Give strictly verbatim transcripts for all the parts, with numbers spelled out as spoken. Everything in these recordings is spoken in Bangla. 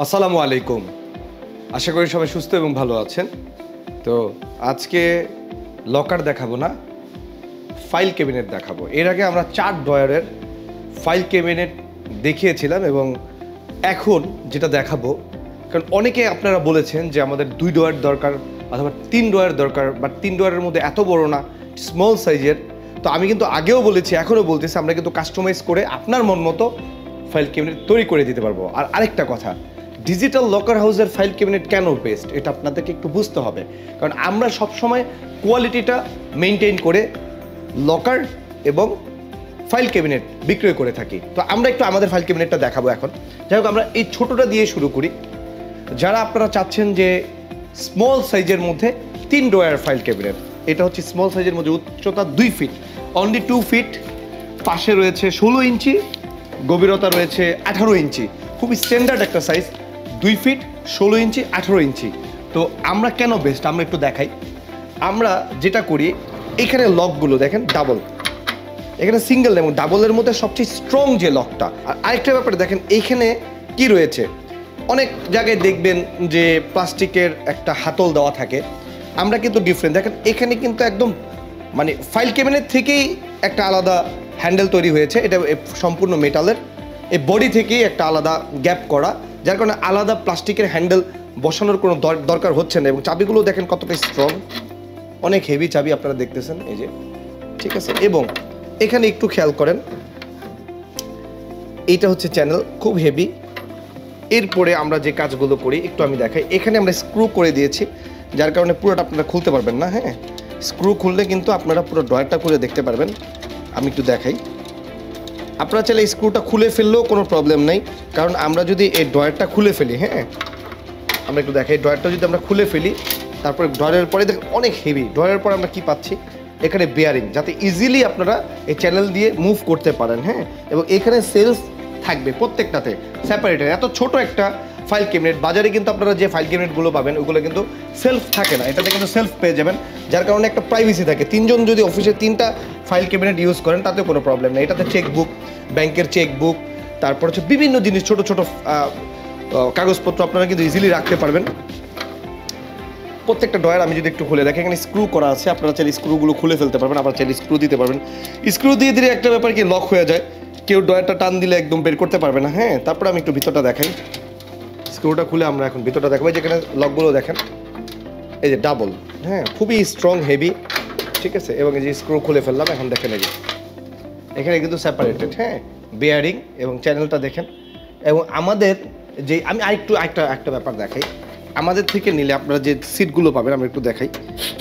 আসসালামু আলাইকুম। আশা করি সবাই সুস্থ এবং ভালো আছেন। তো আজকে লকার দেখাবো না, ফাইল ক্যাবিনেট দেখাবো। এর আগে আমরা চার ড্রয়ারের ফাইল ক্যাবিনেট দেখিয়েছিলাম এবং এখন যেটা দেখাবো, কারণ অনেকে আপনারা বলেছেন যে আমাদের দুই ড্রয়ার দরকার অথবা তিন ড্রয়ার দরকার, বাট তিন ড্রয়ারের মধ্যে এত বড় না, স্মল সাইজের। তো আমি কিন্তু আগেও বলেছি, এখনও বলতেছি, আমরা কিন্তু কাস্টমাইজ করে আপনার মন মতো ফাইল ক্যাবিনেট তৈরি করে দিতে পারবো। আর আরেকটা কথা, ডিজিটাল লকার হাউসের ফাইল ক্যাবিনেট কেন বেস্ট, এটা আপনাদেরকে একটু বুঝতে হবে। কারণ আমরা সবসময় কোয়ালিটিটা মেনটেন করে লকার এবং ফাইল ক্যাবিনেট বিক্রয় করে থাকি। তো আমরা একটু আমাদের ফাইল ক্যাবিনেটটা দেখাবো এখন। যাই হোক, আমরা এই ছোটোটা দিয়ে শুরু করি। যারা আপনারা চাচ্ছেন যে স্মল সাইজের মধ্যে তিন ড্রয়ার ফাইল ক্যাবিনেট, এটা হচ্ছে স্মল সাইজের মধ্যে, উচ্চতা দুই ফিট, অনলি টু ফিট, পাশে রয়েছে ষোলো ইঞ্চি, গভীরতা রয়েছে আঠারো ইঞ্চি, খুবই স্ট্যান্ডার্ড একটা সাইজ, দুই ফিট, ষোলো ইঞ্চি, আঠারো ইঞ্চি। তো আমরা কেন বেস্ট আমরা একটু দেখাই। আমরা যেটা করি, এখানে লকগুলো দেখেন ডাবল, এখানে সিঙ্গেল এবং ডাবলের মধ্যে সবচেয়ে স্ট্রং যে লকটা। আর আরেকটা ব্যাপারে দেখেন, এইখানে কি রয়েছে, অনেক জায়গায় দেখবেন যে প্লাস্টিকের একটা হাতল দেওয়া থাকে, আমরা কিন্তু ডিফারেন্ট। দেখেন এখানে কিন্তু একদম মানে ফাইল ক্যাবিনেট থেকেই একটা আলাদা হ্যান্ডেল তৈরি হয়েছে, এটা সম্পূর্ণ মেটালের, এই বডি থেকেই একটা আলাদা গ্যাপ করা, যার কারণে আলাদা প্লাস্টিকের হ্যান্ডেল বসানোর কোনো দরকার হচ্ছে না। এবং চাবিগুলো দেখেন কতটা স্ট্রং, অনেক হেভি চাবি আপনারা দেখতেছেন, এই যে, ঠিক আছে। এবং এখানে একটু খেয়াল করেন, এইটা হচ্ছে চ্যানেল, খুব হেভি। এরপরে আমরা যে কাজগুলো করি একটু আমি দেখাই। এখানে আমরা স্ক্রু করে দিয়েছি, যার কারণে পুরোটা আপনারা খুলতে পারবেন না। হ্যাঁ, স্ক্রু খুললে কিন্তু আপনারা পুরো ড্রয়ারটা খুলে দেখতে পারবেন। আমি একটু দেখাই। আপনারা চাইলে স্ক্রুটা খুলে ফেললেও কোনো প্রবলেম নেই, কারণ আমরা যদি এই ড্রয়ারটা খুলে ফেলি, হ্যাঁ, আমরা একটু দেখাই, ড্রয়ারটা যদি আমরা খুলে ফেলি, তারপরে ড্রয়ারের পরে দেখেন অনেক হেভি, ড্রয়ারের পরে আমরা কি পাচ্ছি, এখানে বেয়ারিং, যাতে ইজিলি আপনারা এই চ্যানেল দিয়ে মুভ করতে পারেন। হ্যাঁ, এবং এখানে সেলফ থাকবে প্রত্যেকটাতে সেপারেটেড। এত ছোট একটা ফাইল ক্যাবিনেট, বাজারে কিন্তু আপনারা যে ফাইল ক্যাবিনেটগুলো পাবেন ওগুলো কিন্তু সেলফ থাকে না, এটাতে কিন্তু সেলফ পেয়ে যাবেন, যার কারণে একটা প্রাইভেসি থাকে। তিনজন যদি অফিসে তিনটা ফাইল ক্যাবিনেট ইউজ করেন তাতে কোনো প্রবলেম নেই। এটাতে চেকবুক, ব্যাংকের চেকবুক, তারপর হচ্ছে বিভিন্ন জিনিস, ছোট ছোট কাগজপত্র আপনারা কিন্তু ইজিলি রাখতে পারবেন। প্রত্যেকটা ড্রয়ার আমি যদি একটু খুলে দেখি, এখানে স্ক্রু করা আছে, আপনারা চাইলে স্ক্রুগুলো খুলে ফেলতে পারবেন, আবার চাইলে স্ক্রু দিতে পারবেন। স্ক্রু দিয়ে দিলে একটা ব্যাপার কি, লক হয়ে যায়, কেউ ড্রয়ারটা টান দিলে একদম বের করতে পারবে না। হ্যাঁ, তারপরে আমি একটু ভিতরটা দেখাই। স্ক্রুটা খুলে আমরা এখন ভিতরটা দেখাবো। যেখানে লকগুলো দেখেন, এই যে ডাবল, হ্যাঁ, খুবই স্ট্রং, হেভি, ঠিক আছে। এবং এই যে স্ক্রু খুলে ফেললাম, এখন দেখেন এই যে এখানে কিন্তু সেপারেটেড, হ্যাঁ, বেয়ারিং এবং চ্যানেলটা দেখেন। এবং আমাদের যে, আমি আরেকটু একটা একটা ব্যাপার দেখাই, আমাদের থেকে নিলে আপনারা যে সিটগুলো পাবেন, আমরা একটু দেখাই,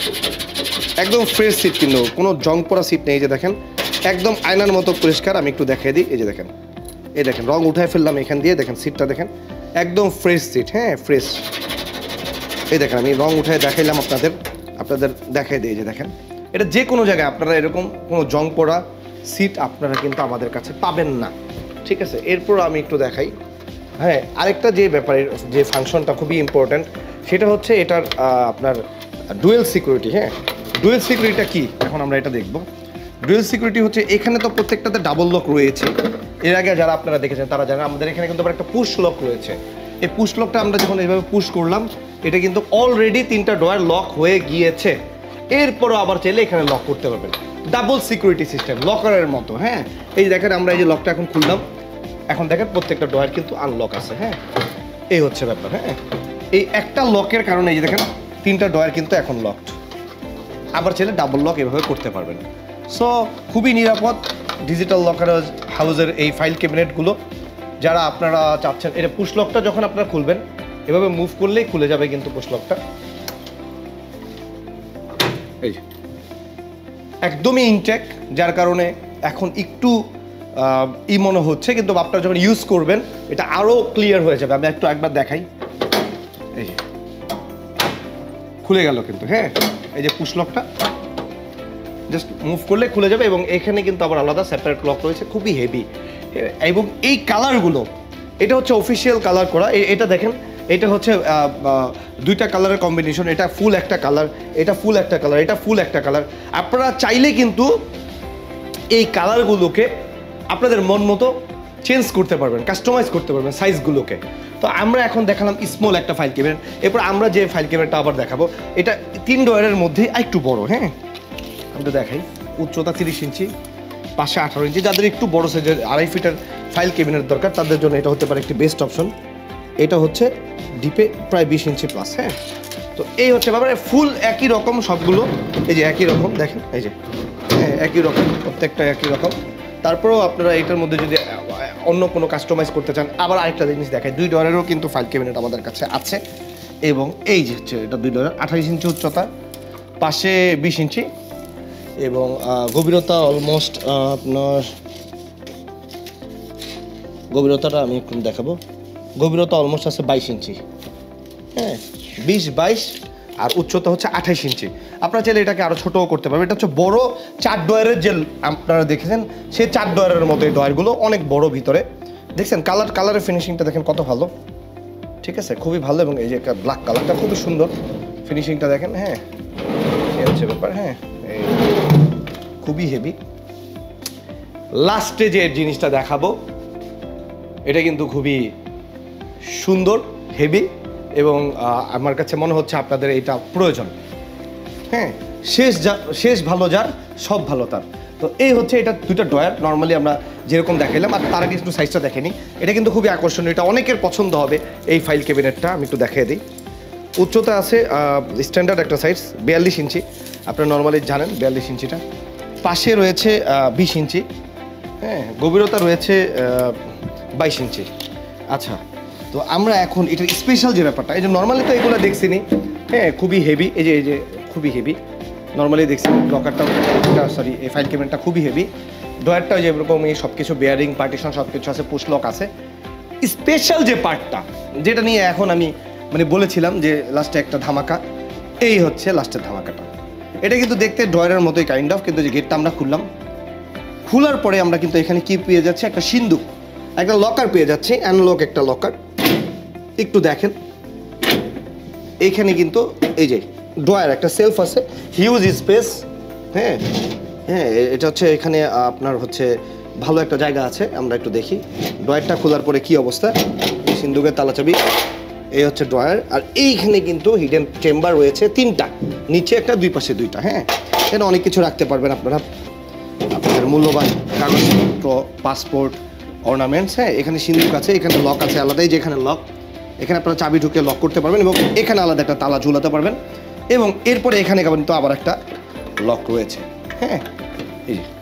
একদম ফ্রেশ সিট, কিন্তু কোনো জং পড়া সিট নেই। এই যে দেখেন, একদম আয়নার মতো পরিষ্কার। আমি একটু দেখাই দিই, এই যে দেখেন, এই দেখেন রং উঠায় ফেললাম এখান দিয়ে, দেখেন সিটটা দেখেন, একদম ফ্রেশ সিট, হ্যাঁ, ফ্রেশ। এই দেখেন আমি রং উঠায় দেখাইলাম আপনাদের, আপনাদের দেখাই দিই, এই যে দেখেন, এটা যে কোনো জায়গায় আপনারা এরকম কোনো জং পড়া সিট আপনারা কিন্তু আমাদের কাছে পাবেন না, ঠিক আছে। এরপর আমি একটু দেখাই, হ্যাঁ, আরেকটা যে ব্যাপারের যে ফাংশনটা খুবই ইম্পর্ট্যান্ট, সেটা হচ্ছে এটার আপনার ডুয়েল সিকিউরিটি। হ্যাঁ, ডুয়েল সিকিউরিটিটা কি, এখন আমরা এটা দেখব। ডুয়েল সিকিউরিটি হচ্ছে, এখানে তো প্রত্যেকটাতে ডাবল লক রয়েছে, এর আগে যারা আপনারা দেখেছেন তারা জানেন, আমাদের এখানে কিন্তু একটা পুশ লক রয়েছে। এই পুশ লকটা আমরা যখন এইভাবে পুশ করলাম, এটা কিন্তু অলরেডি তিনটা ড্রয়ার লক হয়ে গিয়েছে। এরপরও আবার চাইলে এখানে লক করতে পারবেন, ডাবল সিকিউরিটি সিস্টেম, লকারের মতো। হ্যাঁ, এই দেখেন আমরা এই যে লকটা এখন খুললাম, এখন দেখেন প্রত্যেকটা ড্রয়ার কিন্তু আনলক আছে। হ্যাঁ, এই হচ্ছে ব্যাপার। হ্যাঁ, এই একটা লকের কারণে এই যে দেখেন তিনটা ড্রয়ার কিন্তু এখন লকড, আবার চাইলে ডাবল লক এভাবে করতে পারবেন। সো খুবই নিরাপদ ডিজিটাল লকার হাউসের এই ফাইল ক্যাবিনেটগুলো। যারা আপনারা চাচ্ছেন, এটা পুশ লকটা যখন আপনারা খুলবেন, এভাবে মুভ করলেই খুলে যাবে কিন্তু পুশ লকটা, এই একদমই ইনটেক, যার কারণে এখন একটু ই মনে হচ্ছে, কিন্তু আপনারা যখন ইউজ করবেন এটা আরও ক্লিয়ার হয়ে যাবে। আমি একটু একবার দেখাই, এই যে খুলে গেল কিন্তু, হ্যাঁ, এই যে পুশ লকটা জাস্ট মুভ করলে খুলে যাবে। এবং এখানে কিন্তু আবার আলাদা সেপারেট লক রয়েছে, খুবই হেভি। এবং এই কালারগুলো, এটা হচ্ছে অফিসিয়াল কালার করা। এটা দেখেন, এটা হচ্ছে দুইটা কালারের কম্বিনেশন, এটা ফুল একটা কালার, এটা ফুল একটা কালার, এটা ফুল একটা কালার। আপনারা চাইলে কিন্তু এই কালারগুলোকে আপনাদের মন মতো চেঞ্জ করতে পারবেন, কাস্টমাইজ করতে পারবেন সাইজগুলোকে। তো আমরা এখন দেখালাম স্মল একটা ফাইল ক্যাবিনেট, এরপর আমরা যে ফাইল ক্যাবিনেটটা আবার দেখাবো এটা তিন ডয়ারের মধ্যে একটু বড়। হ্যাঁ, আমি তো দেখাই, উচ্চতা তিরিশ ইঞ্চি, পাশে আঠারো ইঞ্চি। যাদের একটু বড় সাইজের আড়াই ফিটের ফাইল ক্যাবিনেট দরকার তাদের জন্য এটা হতে পারে একটি বেস্ট অপশন। এটা হচ্ছে ডিপে প্রায় বিশ ইঞ্চি প্লাস। হ্যাঁ, তো এই হচ্ছে ব্যাপারে ফুল একই রকম সবগুলো, এই যে একই রকম দেখেন, এই যে হ্যাঁ একই রকম, প্রত্যেকটা একই রকম। তারপরেও আপনারা এটার মধ্যে যদি অন্য কোনো কাস্টমাইজ করতে চান, আবার আরেকটা জিনিস দেখায়, দুই ডলারেরও কিন্তু ফাইল ক্যাবিনেট আমাদের কাছে আছে। এবং এই যে হচ্ছে এটা দুই ডলার, আঠাইশ ইঞ্চি উচ্চতা, পাশে বিশ ইঞ্চি, এবং গভীরতা অলমোস্ট আপনার, গভীরতাটা আমি একটু দেখাবো, গভীরতা অলমোস্ট আছে বাইশ ইঞ্চি। হ্যাঁ, বিশ বাইশ, আর উচ্চতা হচ্ছে আঠাইশ ইঞ্চি। আপনারা চাইলে এটাকে আরও ছোটও করতে পারবেন। এটা হচ্ছে বড় চার ডয়ারের যে আপনারা দেখেছেন সেই চার ডয়ারের মতো এই ডয়ারগুলো অনেক বড় ভিতরে। দেখছেন কালার কালারের ফিনিশিংটা দেখেন কত ভালো, ঠিক আছে, খুবই ভালো। এবং এই যে ব্ল্যাক কালারটা খুবই সুন্দর, ফিনিশিংটা দেখেন। হ্যাঁ, এই হচ্ছে ব্যাপার। হ্যাঁ, এই খুবই হেভি। লাস্টে যে জিনিসটা দেখাবো এটা কিন্তু খুবই সুন্দর, হেভি, এবং আমার কাছে মনে হচ্ছে আপনাদের এটা প্রয়োজন। হ্যাঁ, শেষ যা শেষ ভালো যার সব ভালো তার। তো এই হচ্ছে এটা দুইটা ডয়ার, নর্মালি আমরা যেরকম দেখাইলাম। আর তার আগে একটু সাইজটা দেখেনি, এটা কিন্তু খুবই আকর্ষণীয়, এটা অনেকের পছন্দ হবে এই ফাইল ক্যাবিনেটটা। আমি একটু দেখিয়ে দিই। উচ্চতা আছে স্ট্যান্ডার্ড একটা সাইজ বিয়াল্লিশ ইঞ্চি, আপনারা নর্মালি জানেন বিয়াল্লিশ ইঞ্চিটা। পাশে রয়েছে বিশ ইঞ্চি। হ্যাঁ, গভীরতা রয়েছে বাইশ ইঞ্চি। আচ্ছা, তো আমরা এখন এটার স্পেশাল যে ব্যাপারটা, এই যে নর্মালি তো এগুলো দেখছিনি। হ্যাঁ, খুবই হেভি, এই যে এই যে খুবই হেভি, নর্মালি দেখছি লকারটা, সরি এই ফাইল ক্যাবিনেটটা খুবই হেভি। ডয়ারটা যে এরকম এই সব কিছু বেয়ারিং পার্টিশন সব কিছু আছে, পুশ লক আছে। স্পেশাল যে পার্টটা যেটা নিয়ে এখন আমি মানে বলেছিলাম যে লাস্টে একটা ধামাকা, এই হচ্ছে লাস্টের ধামাকাটা। এটা কিন্তু দেখতে ডয়ারের মতোই কাইন্ড অফ, কিন্তু যে গেটটা আমরা খুললাম, খোলার পরে আমরা কিন্তু এখানে কি পেয়ে যাচ্ছি, একটা সিন্দুক, একটা লকার পেয়ে যাচ্ছি, অ্যানলক একটা লকার। একটু দেখেন এইখানে কিন্তু এই যে ড্রয়ার একটা সেলফ আছে, হিউজ স্পেস। হ্যাঁ হ্যাঁ, এটা হচ্ছে এখানে আপনার হচ্ছে ভালো একটা জায়গা আছে। আমরা একটু দেখি ড্রয়ারটা খোলার পরে কি অবস্থা। সিন্দুকের তালাচাবি, এই হচ্ছে ড্রয়ার। আর এইখানে কিন্তু হিডেন চেম্বার রয়েছে তিনটা, নিচে একটা, দুই পাশে দুইটা। হ্যাঁ, এখানে অনেক কিছু রাখতে পারবেন আপনারা, আপনাদের মূল্যবান কাগজপত্র, পাসপোর্ট, অর্নামেন্টস। হ্যাঁ, এখানে সিন্দুক আছে, এখানে লক আছে আলাদাই, যেখানে লক, এখানে আপনারা চাবি ঢুকে লক করতে পারবেন, এবং এখানে আলাদা একটা তালা ঝুলাতে পারবেন। এবং এরপরে এখানে কিন্তু আবার একটা লক রয়েছে। হ্যাঁ, এই যে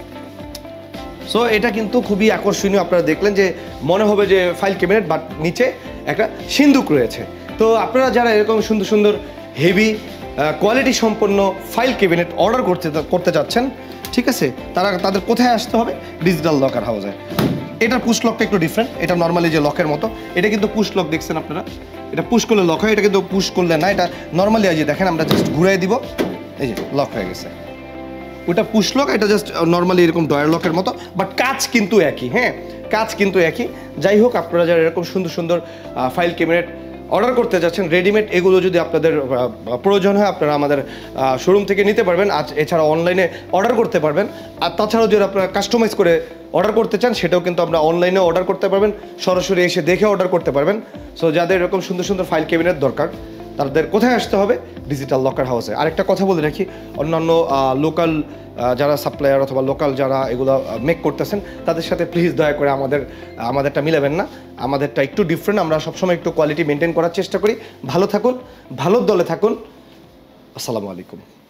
সো এটা কিন্তু খুবই আকর্ষণীয়। আপনারা দেখলেন যে মনে হবে যে ফাইল ক্যাবিনেট, বাট নিচে একটা সিন্দুক রয়েছে। তো আপনারা যারা এরকম সুন্দর সুন্দর হেভি কোয়ালিটি সম্পন্ন ফাইল ক্যাবিনেট অর্ডার করতে করতে চাচ্ছেন, ঠিক আছে, তারা তাদের কোথায় আসতে হবে? ডিজিটাল লকার হাউসে। এটার পুশ লকটা একটু ডিফারেন্ট, এটা নর্মালি যে লকের মতো, এটা কিন্তু পুশ লক দেখছেন আপনারা, এটা পুশ করলে লক হয়, এটা কিন্তু পুশ করলে না, এটা নর্মালি এই যে দেখেন আমরা জাস্ট ঘুরাই দিব, এই যে লক হয়ে গেছে। ওটা পুশ লক, এটা জাস্ট নর্মালি এরকম ডয়ার লকের মতো, বাট কাজ কিন্তু একই। হ্যাঁ, কাজ কিন্তু একই। যাই হোক, আপনারা যারা এরকম সুন্দর সুন্দর ফাইল ক্যাবিনেট অর্ডার করতে যাচ্ছেন রেডিমেড, এগুলো যদি আপনাদের প্রয়োজন হয় আপনারা আমাদের শোরুম থেকে নিতে পারবেন। আজ এছাড়া অনলাইনে অর্ডার করতে পারবেন। আর তাছাড়াও যদি আপনারা কাস্টমাইজ করে অর্ডার করতে চান সেটাও কিন্তু আমরা অনলাইনে অর্ডার করতে পারবেন, সরাসরি এসে দেখে অর্ডার করতে পারবেন। সো যাদের এরকম সুন্দর সুন্দর ফাইল ক্যাবিনেট দরকার তাদের কোথায় আসতে হবে? ডিজিটাল লকার হাউসে। আরেকটা কথা বলে রাখি, অন্যান্য লোকাল যারা সাপ্লায়ার অথবা লোকাল যারা এগুলো মেক করতেছেন তাদের সাথে প্লিজ দয়া করে আমাদের আমাদেরটা মিলাবেন না। আমাদেরটা একটু ডিফারেন্ট, আমরা সবসময় একটু কোয়ালিটি মেনটেন করার চেষ্টা করি। ভালো থাকুন, ভালোর দলে থাকুন। আসসালামু আলাইকুম।